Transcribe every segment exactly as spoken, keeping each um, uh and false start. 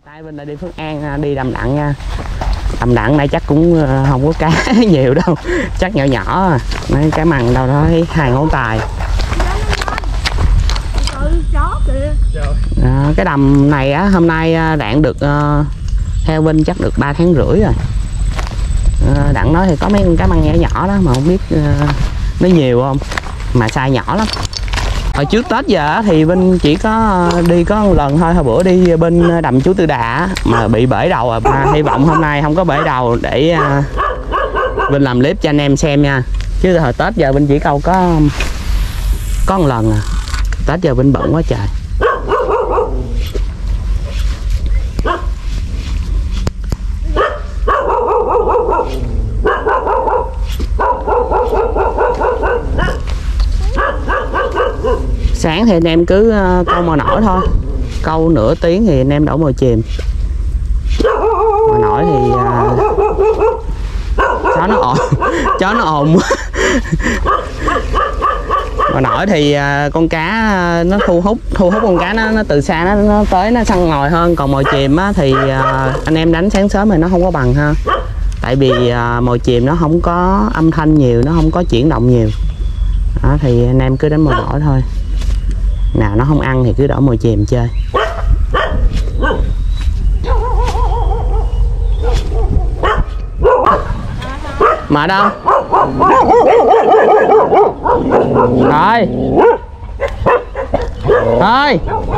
Tại bên là đi Phước An, đi Đầm Đặng nha. Đầm Đặng này chắc cũng không có cá nhiều đâu, chắc nhỏ nhỏ à. Mấy cái mằng đâu đó hai ngón tay. À, cái đầm này á hôm nay Đặng được uh, theo Vinh chắc được ba tháng rưỡi rồi. À, Đặng nói thì có mấy con cá măng nhỏ nhỏ đó mà không biết uh, nó nhiều không, mà size nhỏ lắm. Hồi trước Tết giờ thì Vinh chỉ có đi có một lần thôi, hồi bữa đi bên đầm Chú Tư Đà mà bị bể đầu à. Mà hy vọng hôm nay không có bể đầu để uh, Vinh làm clip cho anh em xem nha. Chứ hồi Tết giờ Vinh chỉ câu có có một lần à. Tết giờ Vinh bận quá trời. Sáng thì anh em cứ câu mồi nổi thôi, câu nửa tiếng thì anh em đổ mồi chìm. Mồi nổi thì uh, chó nó ồn chó nó ồn mồi nổi thì uh, con cá uh, nó thu hút thu hút con cá nó, nó từ xa nó, nó tới nó săn ngồi hơn. Còn mồi chìm á, thì uh, anh em đánh sáng sớm thì nó không có bằng ha, tại vì uh, mồi chìm nó không có âm thanh nhiều, nó không có chuyển động nhiều đó, thì anh em cứ đánh mồi nổi thôi. Nào nó không ăn thì cứ đổ mồi chìm chơi. Mà đâu rồi thôi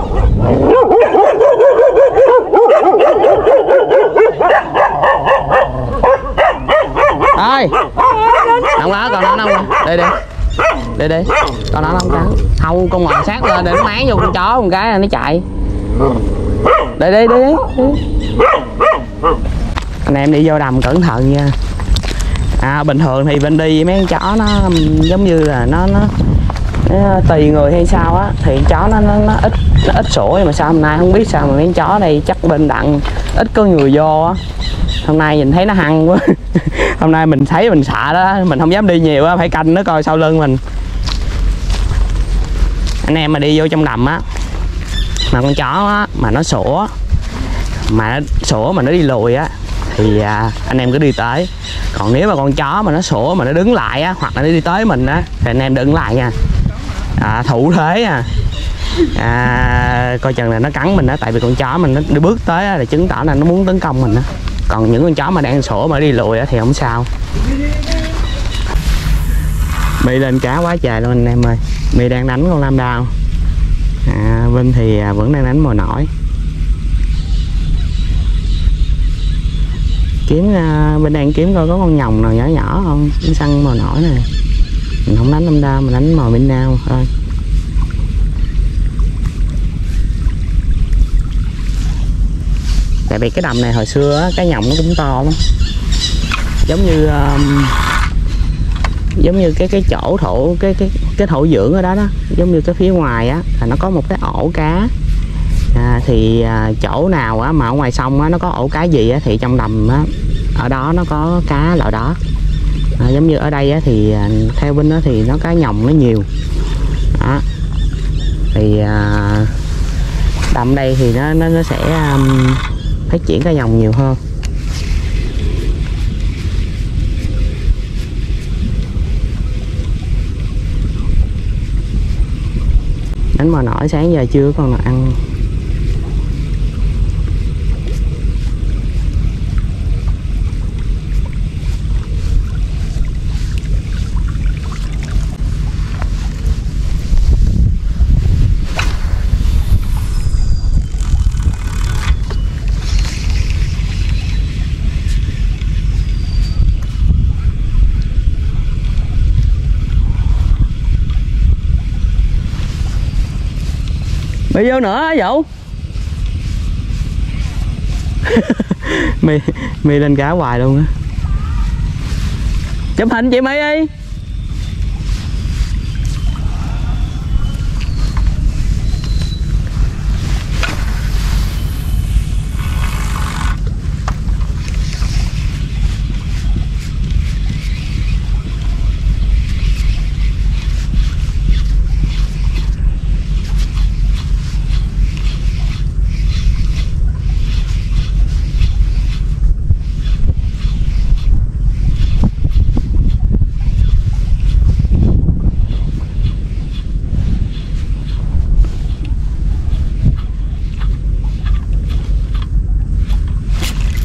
thôi không có, còn nó không đây đi đây đi con nó không cắn không, con ngồi sát lên để nó máng vô con chó một cái là nó chạy. Đây đi đi đi anh em đi vô đầm cẩn thận nha. À, bình thường thì bên đi mấy con chó nó giống như là nó nó, nó tùy người hay sao á, thì chó nó nó, nó ít nó ít sủa, mà sao hôm nay không biết sao mà mấy con chó đây chắc bên Đặng ít có người vô á. Hôm nay nhìn thấy nó hăng quá hôm nay mình thấy mình sợ đó, mình không dám đi nhiều á, phải canh nó coi sau lưng mình. Anh em mà đi vô trong đầm á mà con chó á mà nó sủa mà nó sủa mà nó đi lùi á thì à, anh em cứ đi tới. Còn nếu mà con chó mà nó sủa mà nó đứng lại á, hoặc là nó đi tới mình á, thì anh em đứng lại nha, à, thủ thế à. À, coi chừng là nó cắn mình á, tại vì con chó mình nó đi bước tới á, là chứng tỏ là nó muốn tấn công mình á. Còn những con chó mà đang sủa mà đi lùi á, thì không sao. Bị lên cá quá trời luôn anh em ơi. My đang đánh con lam đao, à, Vinh thì vẫn đang đánh mồi nổi. Kiếm uh, bên đang kiếm coi có con nhồng nào nhỏ nhỏ không, săn mồi nổi này. Mình không đánh lam đao, mình đánh mồi bên đao thôi. Tại vì cái đầm này hồi xưa á, cái nhồng nó cũng to lắm, giống như um, giống như cái cái chỗ thổ cái cái cái thổ dưỡng ở đó đó, giống như cái phía ngoài á là nó có một cái ổ cá. À, thì à, chỗ nào á mà ở ngoài sông á nó có ổ cá gì á thì trong đầm á ở đó nó có cá loại đó. À, giống như ở đây á thì à, theo Vinh á thì nó cá nhồng nó nhiều đó. Thì à, đầm đây thì nó nó, nó sẽ um, phát triển cá nhồng nhiều hơn. Đánh mồi nổi sáng giờ chưa còn nào ăn. Bị vô nữa hả Vũ? My, My lên cá hoài luôn á. Chụp hình chị My đi.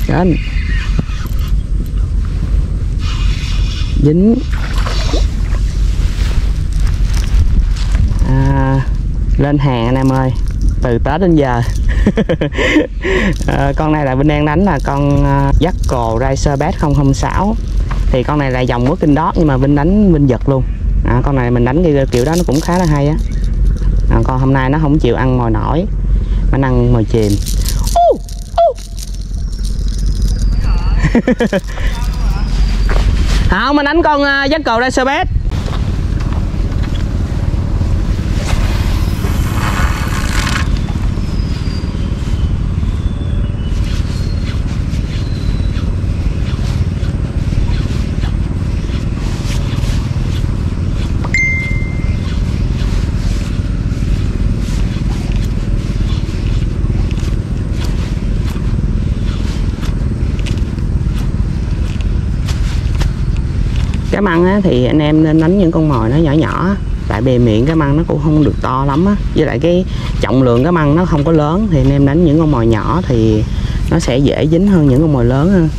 Đến. Dính. À, lên hàng anh em ơi, từ Tết đến giờ. À, con này là Vinh đang đánh là con uh, Jackal Razorback không không sáu. Thì con này là dòng Working Dog nhưng mà Vinh đánh Vinh giật luôn. À, con này mình đánh kiểu, kiểu đó nó cũng khá là hay á. À, con hôm nay nó không chịu ăn mồi nổi, nó ăn mồi chìm. Uh, uh. Không, mình đánh con uh, Jackal Razorback. Cá măng á, thì anh em nên đánh những con mồi nó nhỏ nhỏ, tại bề miệng cá măng nó cũng không được to lắm á, với lại cái trọng lượng cá măng nó không có lớn, thì anh em đánh những con mồi nhỏ thì nó sẽ dễ dính hơn những con mồi lớn hơn.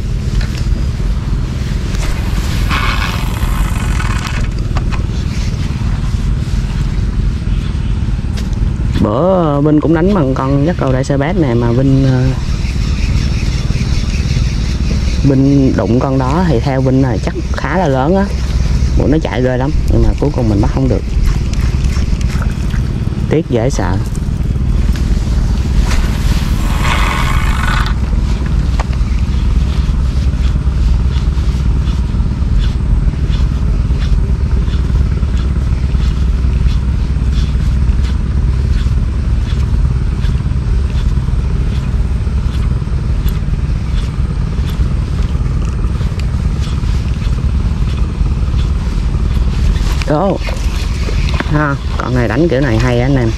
Bữa Vinh cũng đánh bằng con Jackal Razorback này mà Vinh Vinh đụng con đó thì theo Vinh là chắc khá là lớn á, bụi nó chạy ghê lắm nhưng mà cuối cùng mình bắt không được, tiếc dễ sợ. Đó ha, con này đánh kiểu này hay anh em.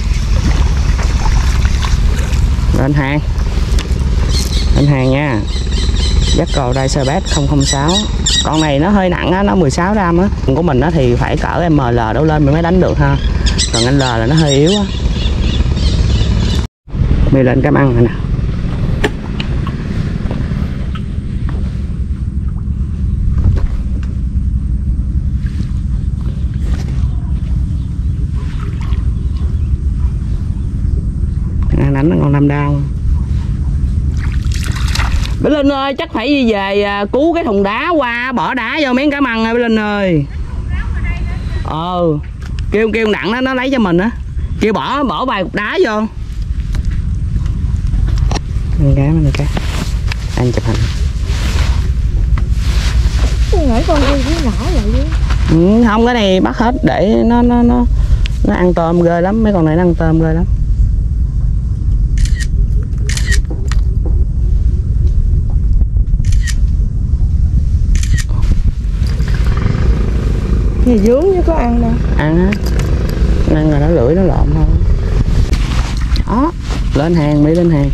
Lên hàng, lên hàng nha. Jackal Razorback không không sáu. Con này nó hơi nặng á, nó mười sáu gram á. Của mình á thì phải cỡ em lờ đâu lên mình mới đánh được ha. Còn anh L là nó hơi yếu á. Mình lên cái măng này nè. Đánh nó còn năm đau. Bé Linh ơi, chắc phải đi về cứu cái thùng đá qua bỏ đá vô miếng cá măng ơi Bé Linh ơi. Ờ, kêu kêu nặng nó nó lấy cho mình á. Kêu bỏ bỏ vài cục đá vô. Ăn cá mình cá. Anh chụp hình. Nghĩ con ơi nó nhỏ vậy chứ. Ừ, không, cái này bắt hết để nó nó nó nó ăn tôm ghê lắm, mấy con này nó ăn tôm ghê lắm. Gì dướng chứ có ăn đâu. Ăn á, ăn rồi nó lưỡi nó lộn thôi. Đó, lên hàng, Mỹ lên hàng.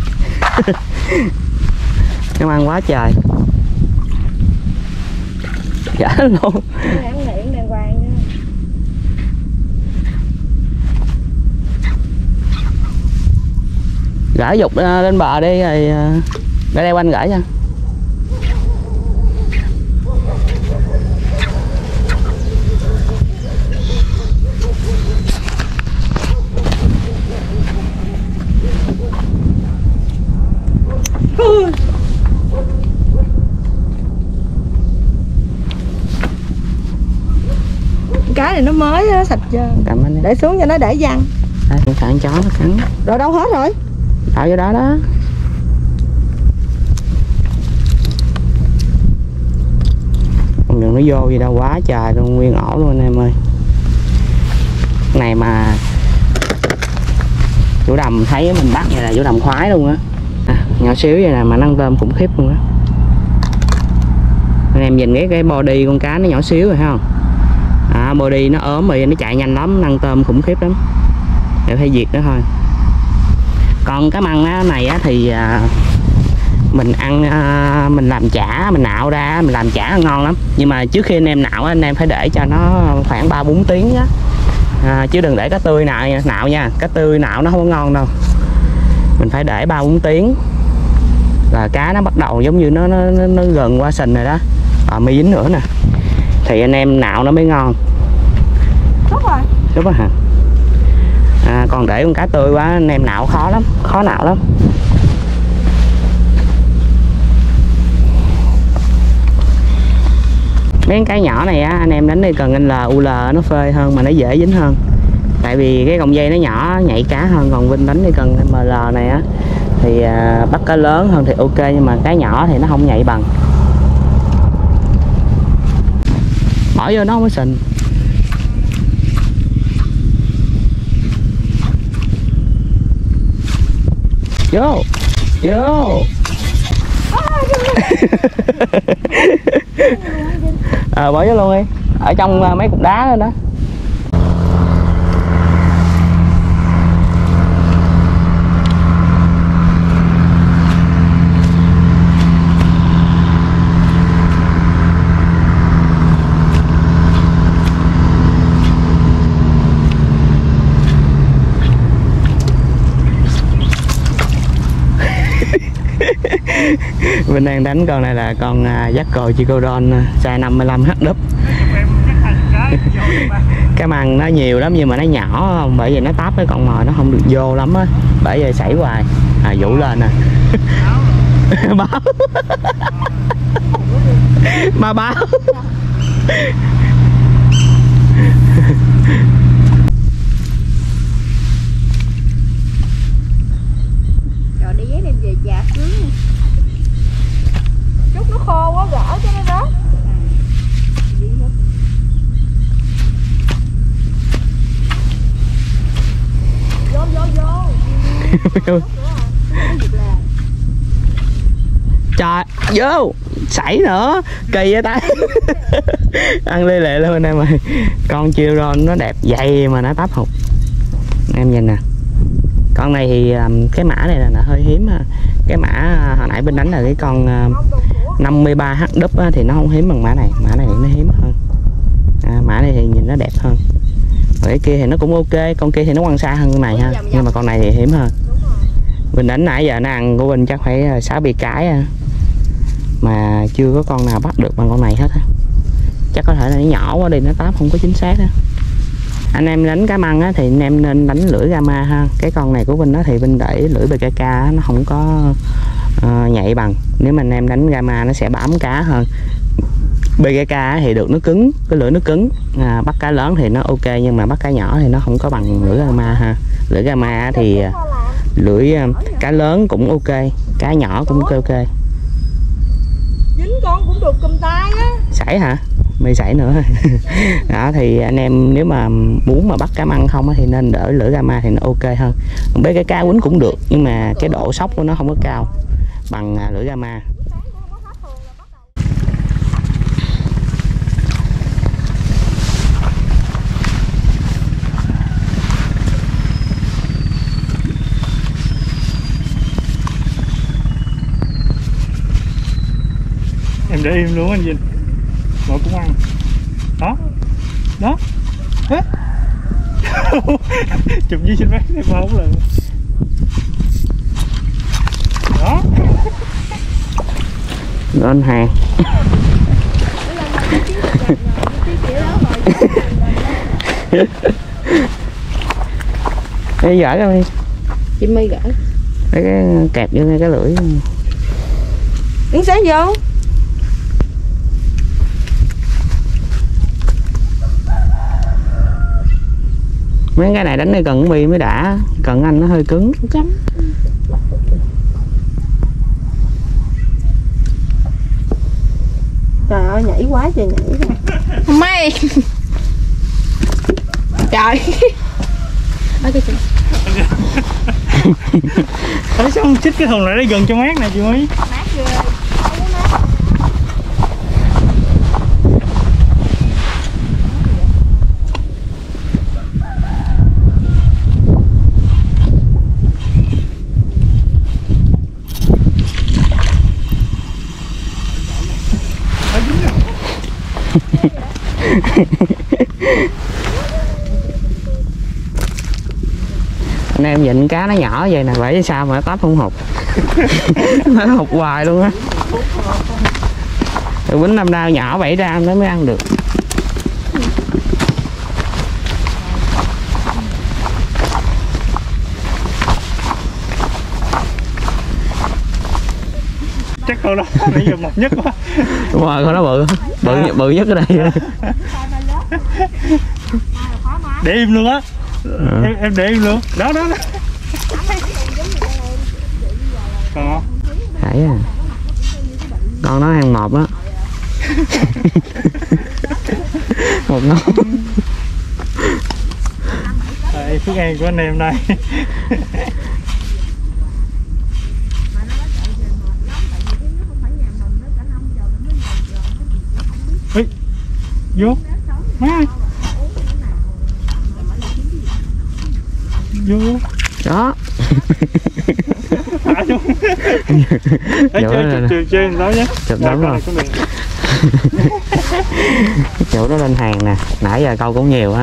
Em ăn quá trời. Dạ luôn. Ăn miệng đàng hoàng nha. Gỡ dục lên bờ đi rồi để đây quanh gửi cho. Cái này nó mới nó sạch chưa? Cầm anh đi. Để xuống cho nó để văng. Đây, con chó nó cắn. Rồi đâu hết rồi? Tạo vô đó đó. Không đừng nó vô gì đâu, quá trời luôn, nguyên ổ luôn anh em ơi. Cái này mà chủ đầm thấy mình bắt vậy là chủ đầm khoái luôn á. À, nhỏ xíu vậy nè mà nó ăn tôm khủng khiếp luôn á. Anh em nhìn cái cái body con cá nó nhỏ xíu rồi thấy không? À, body nó ốm rồi nó chạy nhanh lắm, ăn tôm khủng khiếp lắm. Để phải diệt nó thôi. Còn cá măng á, này á, thì à, mình ăn à, mình làm chả, mình nạo ra mình làm chả ngon lắm. Nhưng mà trước khi anh em nạo anh em phải để cho nó khoảng ba bốn tiếng á. À, chứ đừng để cá tươi nạo nạo nha, cá tươi nạo nó không có ngon đâu. Mình phải để ba bốn tiếng là cá nó bắt đầu giống như nó nó, nó gần qua sình rồi đó, à, mới dính nữa nè, thì anh em nạo nó mới ngon. Đúng rồi. Đúng rồi hả? À, còn để con cá tươi quá anh em nạo khó lắm, khó nạo lắm. Mấy cái nhỏ này á anh em đánh đi cần anh L u lờ nó phê hơn mà nó dễ dính hơn, tại vì cái cọng dây nó nhỏ nhạy cá hơn. Còn Vinh đánh đi cần em lờ này á thì à, bắt cá lớn hơn thì ok, nhưng mà cái nhỏ thì nó không nhạy bằng, bỏ vô nó không có sình. Vô vô à, bỏ vô luôn đi, ở trong mấy cục đá đó đó. Mình đang đánh con này là con uh, Jackal Chicoron size năm mươi lăm H đúp. Cái măng nó nhiều lắm nhưng mà nó nhỏ không, bởi vì nó táp cái con mồi nó không được vô lắm á, bởi vì xảy hoài à, vũ lên nè. Báo mà báo Rồi đi giấy đem về chả sướng. Chút nó khô quá gỡ cho nó rớt. Vô vô vô. Trời vô sảy nữa kỳ vậy ta. Ăn lê lệ luôn anh em ơi. Con Chicoron nó đẹp dày mà nó táp hụt em nhìn nè. Con này thì cái mã này là, là hơi hiếm. Cái mã hồi nãy bên đánh là cái con năm mươi ba H đúp thì nó không hiếm bằng mã này, mã này nó hiếm hơn. À, mã này thì nhìn nó đẹp hơn. Còn cái kia thì nó cũng ok, con kia thì nó quăng xa hơn con này ha, nhưng mà con này thì hiếm hơn. Mình đánh nãy giờ nó ăn của mình chắc phải sáu bảy cái mà chưa có con nào bắt được bằng con này hết á. Chắc có thể là nó nhỏ quá đi, nó táp không có chính xác á. Anh em đánh cá măng á, thì anh em nên đánh lưỡi gamma ha. Cái con này của Vinh đó thì Vinh để lưỡi bê ca ca á, nó không có uh, nhạy bằng. Nếu mà anh em đánh gamma nó sẽ bám cá hơn. bê ca ca thì được nó cứng, cái lưỡi nó cứng, à, bắt cá lớn thì nó ok, nhưng mà bắt cá nhỏ thì nó không có bằng lưỡi gamma ha. Lưỡi gamma thì uh, lưỡi uh, cá lớn cũng ok, cá nhỏ cũng ok. Dính con cũng được cầm tay á. Sảy hả? Mày sảy nữa. Đó thì anh em nếu mà muốn mà bắt cá măng không thì nên đỡ lưỡi gamma thì nó ok hơn. Còn bé cái cá quýnh cũng được nhưng mà cái độ sóc của nó không có cao bằng lưỡi gamma. Em để im luôn anh Vinh, rồi cũng ăn đó đó. Chụp với xin bác em không lần đó. Lên hàng. Ê, gỡ ra đi Chị My gỡ cái, cái kẹp vô ngay cái lưỡi. Đứng sáng vô. Mấy cái này đánh đây cần bi mới đã, cần anh nó hơi cứng. Chấm. Trời ơi nhảy quá trời nhảy rồi. Mày. Trời. Ở cái Ở xong xích cái thùng lại nó gần cho mát nè chị Mỹ. mát ghê. Anh em nhìn cá nó nhỏ vậy nè, vậy sao mà nó tấp không hụt. Nó hụt hoài luôn á. Rồi bánh năm đao nhỏ bảy gram nó mới ăn được. Chắc con đó nãy giờ mập nhất quá. Đúng rồi, con nó bự bự bự nhất ở đây. Để im luôn á. À. em, em để im luôn đó đó, đó. Còn Phải à, con nó ăn một đó. Một ngon. Đây, thức ăn của anh em đây. Ê, vô má ơi. Vô Đó. thả xuống. Ê, chơi chụp chơi đó nhé. Chụp đúng rồi. Chỗ đó lên hàng nè, nãy giờ câu cũng nhiều á.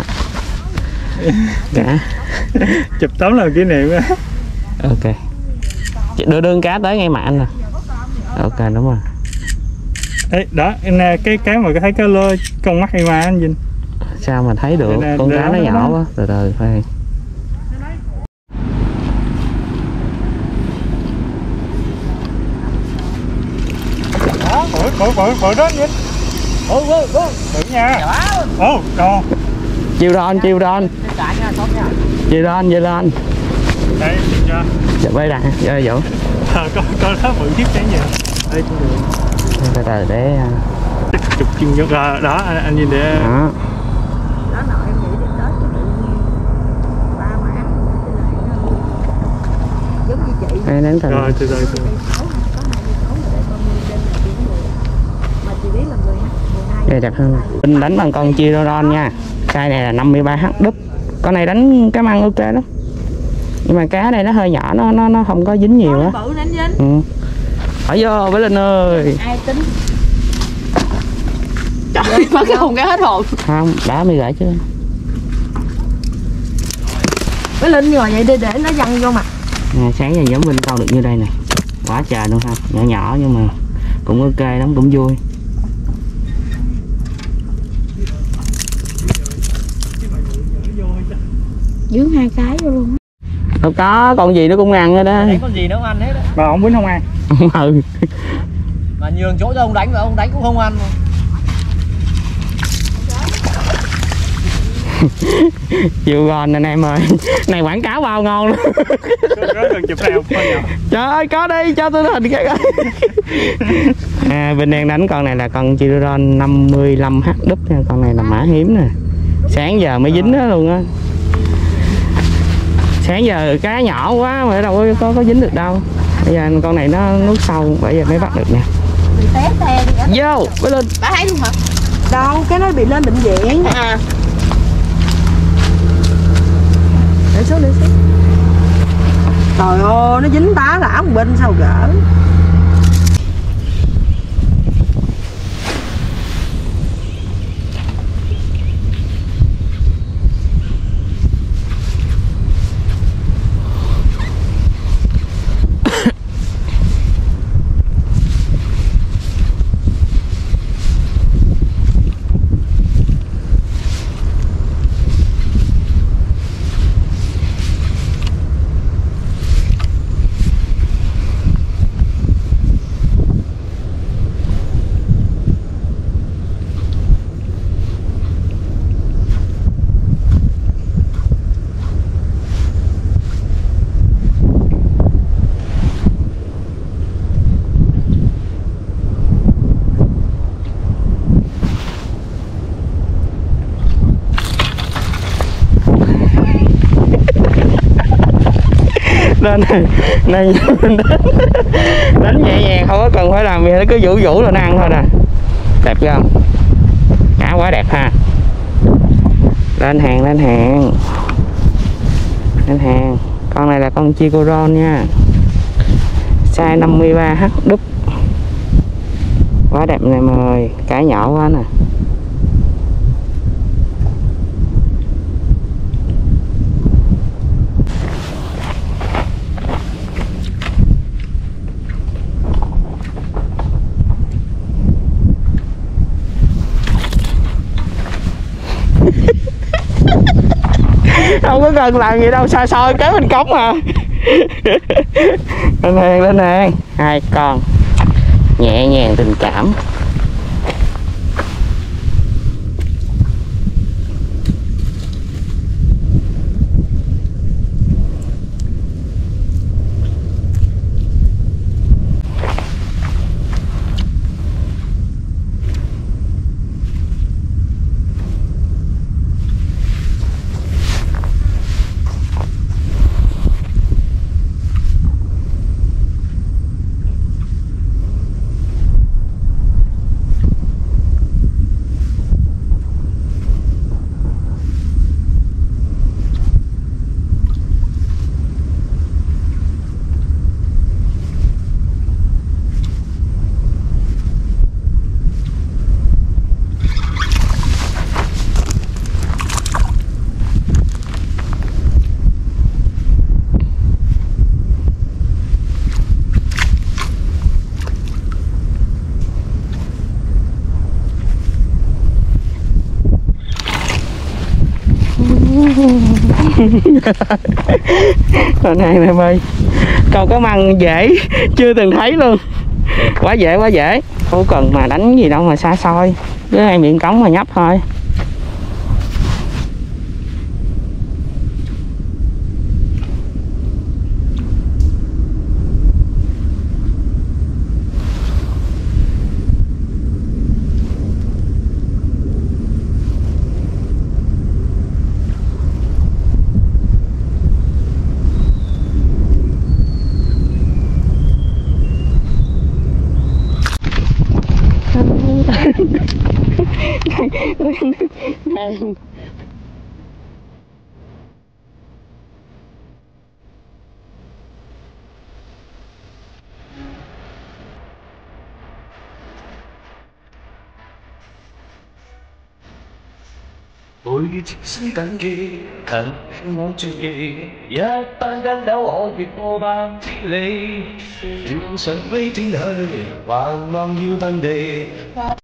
Cả chụp tấm là kỷ niệm á. Ok, đưa đương cá tới ngay mạng nè. Ok đúng rồi. Ê, đó nè, cái cái mà thấy cá lơ con mắt em mà anh Vinh. Sao mà thấy được, nè, con cá nó nhỏ đó. Quá, từ từ khoan. Đó, bự bự bự bự đó anh Vinh. Bự bự bự bự nha. Ồ, còn Chiêu ron, chiêu ron. Chiêu ron, chiêu ron. Đây, cho. Chụp đây nè, cho Vũ. Ờ, con con nó bự tiếp cái gì? Đây cũng được. Từ từ để chụp chân vô đó, đó anh, anh nhìn để. Đó. Đó nội em nghĩ đi tới cái tự nhiên ba mà ăn giống như chị. Đây đến từ. Rồi từ từ từ. Đây chặt hơn. Mình đánh bằng con Chiron nha. Size này là năm mươi ba H đúp. Con này đánh cá măng ok lắm. Nhưng mà cá này nó hơi nhỏ, nó nó nó không có dính nhiều á. Bự nè anh Vinh. Ừ. Ở vô với Linh ơi. Ai tính. Trời ơi, mà cái hồn cá hết hồn. Không, đã mới gửi chứ. Với Linh rồi vậy đi để nó văng vô mặt. À, sáng giờ giống Vinh câu được như đây nè. Quá trời luôn ha. Nhỏ nhỏ nhưng mà cũng ok lắm, cũng vui. Dướng hai cái vô luôn. Đâu có, con gì nó cũng ăn rồi đó. Đánh con gì nó cũng ăn hết đấy. Mà ông Vinh không ăn. Ừ. Mà nhường chỗ cho ông đánh mà ông đánh cũng không ăn. Chịu gòn anh em ơi. Này quảng cáo bao ngon luôn. Trời ơi, có đi, cho tôi hình cái. À, Vinh đang đánh con này là con Chiron năm mươi lăm H đúp nha, con này là mã hiếm nè. Sáng giờ mới dính đó luôn á. Sáng giờ cá nhỏ quá mà đâu có có dính được đâu. Bây giờ con này nó nuốt sâu, bởi giờ mới bắt được nè. Bị té te đi. Vô, với Linh. Bà thấy luôn hả? Đâu, cái nó bị lên bệnh viện. À. Để xuống, để xuống. Trời ơi, nó dính tá là áo bên sao gỡ. Nên nên đánh nhẹ nhàng, không có cần phải làm gì, nó cứ vũ vũ là nó ăn thôi nè. Đẹp không? Cá quá đẹp ha. Lên hàng, lên hàng, lên hàng. Con này là con Chiron nha, size năm mươi ba H đúp. Quá đẹp này mời, cá nhỏ quá nè. đâu có cần làm gì đâu, xa xôi kéo mình cống à. Lên hàng lên hàng, hai con nhẹ nhàng tình cảm. Con này nè ơi, câu cá măng dễ chưa từng thấy luôn, quá dễ quá dễ, không cần mà đánh gì đâu mà xa xôi, cứ hai miệng cống mà nhấp thôi. 每情深緊記，近我絕技，一班跟斗可越過百千里，遠上飛天去，橫望要遁地。